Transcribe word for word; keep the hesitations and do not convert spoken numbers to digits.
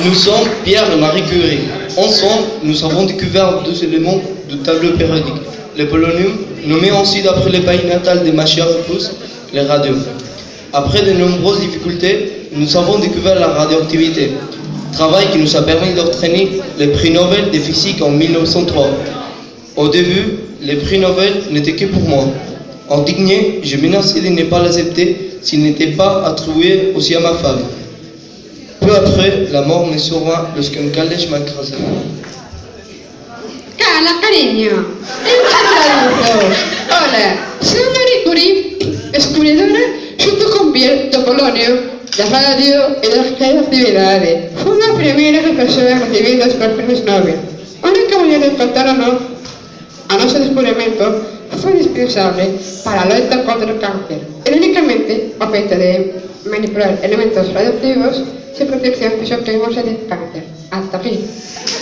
Nous sommes Pierre et Marie Curie. Ensemble, nous avons découvert deux éléments du tableau périodique. Le polonium, nommé ainsi d'après le pays natal de ma chère épouse, le radium. Après de nombreuses difficultés, nous avons découvert la radioactivité, travail qui nous a permis d'obtenir le prix Nobel de physique en mille neuf cent trois. Au début, le prix Nobel n'était que pour moi. Indigné, je menaçais de ne pas l'accepter s'il n'était pas attribué aussi à ma femme. Peu après, la mort me sauvera lorsqu'un calèche m'a écrasé. Cala, cariño, encantado. Hola, soy Marie Curie, descubridora junto con Pierre de polonio, de radio y de las actividades. Fue la primera persona a recibir los premios Nobel. Única manera de contar honor a nuestro descubrimiento fue indispensable para la lucha contra el cáncer. El únicamente objeto de manipular elementos radioactivos sin protección que se obtuvimos del cáncer. Hasta aquí.